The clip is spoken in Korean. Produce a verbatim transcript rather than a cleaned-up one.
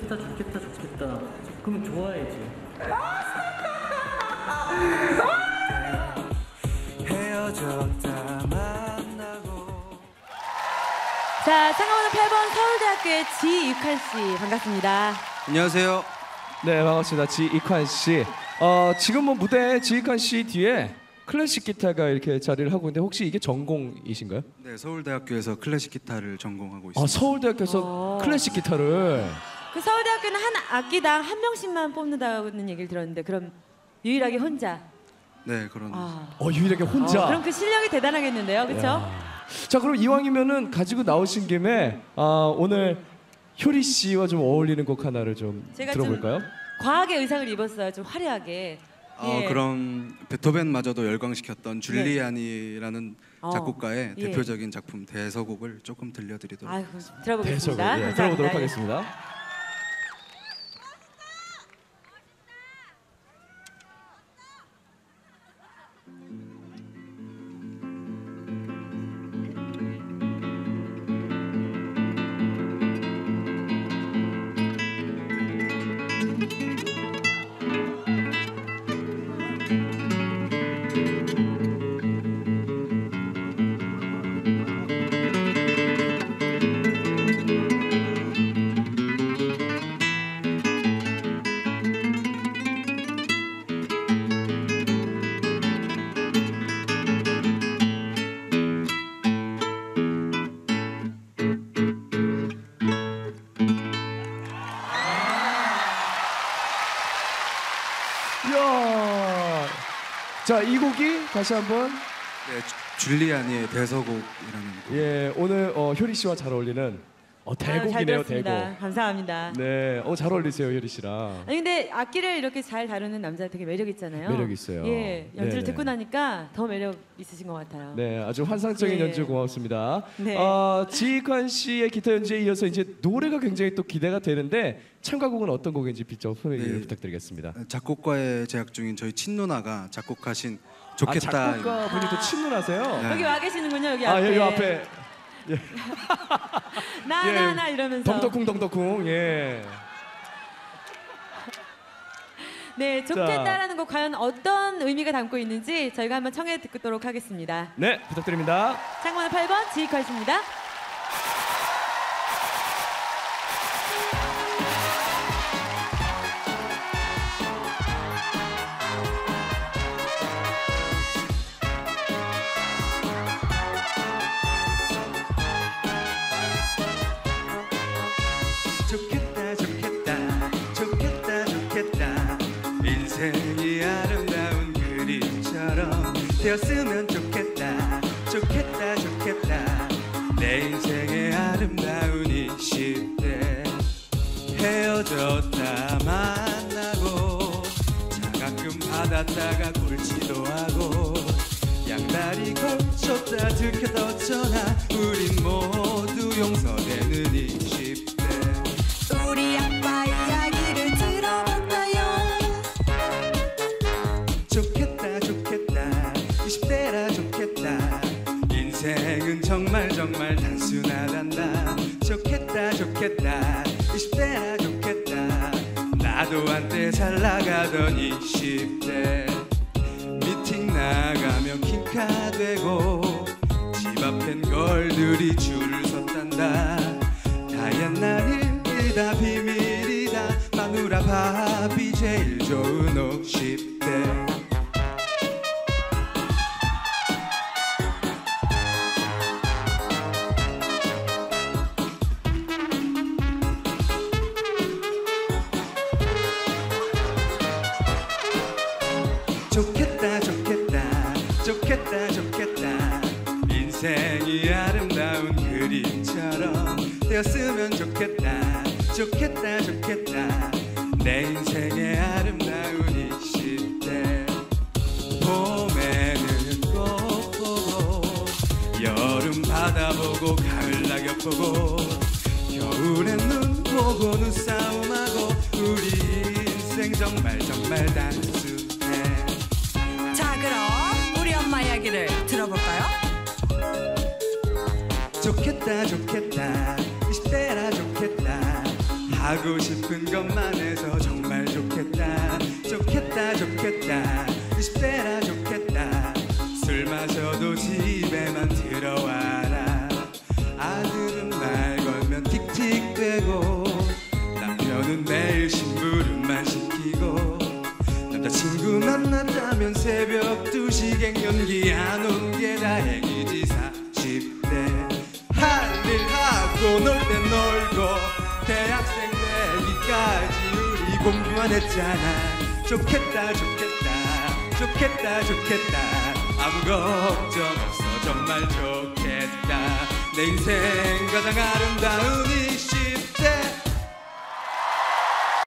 좋겠다 좋겠다 좋겠다. 그러면 좋아야지. 헤어졌다 만나고. 자, 참가번호 팔 번 서울대학교의 지익환 씨 반갑습니다. 안녕하세요. 네, 반갑습니다. 지익환 씨. 어, 지금 뭐 무대에 지익환 씨 뒤에 클래식 기타가 이렇게 자리를 하고 있는데 혹시 이게 전공이신가요? 네, 서울대학교에서 클래식 기타를 전공하고 있습니다. 아, 서울대학교에서 어. 클래식 기타를. 그 서울대학교는 한 악기당 한 명씩만 뽑는다는 얘기를 들었는데 그럼 유일하게 혼자? 네, 그런. 아. 어, 유일하게 혼자. 어, 그럼 그 실력이 대단하겠는데요, 그렇죠? 자, 그럼 이왕이면은 가지고 나오신 김에 아, 오늘 효리 씨와 좀 어울리는 곡 하나를 좀 제가 들어볼까요? 좀 과하게 의상을 입었어요, 좀 화려하게. 어, 예. 그럼 베토벤마저도 열광시켰던 줄리안이라는 어. 작곡가의 예. 대표적인 작품 대서곡을 조금 들려드리도록 아유, 하겠습니다. 들어보겠습니다. 대석을, 예, 감사합니다. 들어보도록 예. 하겠습니다. 이야. 자, 이 곡이 다시 한번 네, 주- 줄리안이의 대서곡이라는 곡. 예, 오늘 어, 효리 씨와 잘 어울리는 어, 아유, 잘 대곡이네요, 들었습니다. 대곡. 감사합니다. 네, 어, 잘 어울리세요, 효리 씨랑. 아니 근데 악기를 이렇게 잘 다루는 남자 되게 매력 있잖아요. 매력 있어요. 예, 연주를 네네. 듣고 나니까 더 매력 있으신 것 같아요. 네, 아주 환상적인 예. 연주 고맙습니다. 네. 어, 지익환 씨의 기타 연주에 이어서 이제 노래가 굉장히 또 기대가 되는데 참가곡은 어떤 곡인지 빗좀 소개 네. 부탁드리겠습니다. 작곡과에 재학 중인 저희 친누나가 작곡하신 좋겠다. 아, 작곡가 분이 또 친누나세요? 네. 여기 와 계시는군요, 여기 아, 앞에. 여기 앞에 나나나 이러면서. 덩덕쿵 덩덕쿵. 예. 네, 좋겠다라는 곡 과연 어떤 의미가 담고 있는지 저희가 한번 청해 듣도록 하겠습니다. 네, 부탁드립니다. 참고번호 팔 번 지익환 씨입니다. 좋겠다 좋겠다 좋겠다 좋겠다 인생이 아름다운 그림처럼 되었으면 좋겠다 좋겠다 좋겠다 내 인생의 아름다운 이십 대 헤어졌다 만나고 자가끔 받았다가 굴지도 하고 양다리 걸쳤다 들켰다 어쩌나 우린 모두 용서되는 이십 대 우리 아빠 이야기를 들어볼까요? 좋겠다 좋겠다 이십 대라 좋겠다 인생은 정말 정말 단순하단다 좋겠다 좋겠다 이십 대라 좋겠다 나도 한때 잘 나가던 이십 대 미팅 나가면 킹카되고 집 앞엔 걸들이 줄을 섰단다 다얀 날이다 비밀이다 마누라 밥이 제일 좋은 오십 대 좋겠다 좋겠다 좋겠다 좋겠다 인생이 아름다운 그림처럼 되었으면 좋겠다 좋겠다 좋겠다 내 인생의 아름다운 이십 대 봄에는 꽃 보고 여름 바다 보고 가을 낙엽 보고 겨울엔 눈 보고 눈싸움하고 우리 인생 정말 정말 단순해 자, 그럼 우리 엄마 이야기를 들어볼까요? 좋겠다 좋겠다 이십 대라 좋겠다 하고 싶은 것만 해서 정말 좋겠다 좋겠다 좋겠다 이십 대라 좋겠다 술 마셔도 집에만 들어와라 아들은 말 걸면 틱틱대고 남편은 매일 심부름만 시키고 남자친구 만났다면 새벽 두 시 갱년기 안 온 게 다행이지 사십 대 할 일 하고 놀 땐 놀고 대학생 되기까지 우리 공부만 했잖아 좋겠다 좋겠다 좋겠다 좋겠다 아무 걱정 없어 정말 좋겠다 내 인생 가장 아름다운 이 시간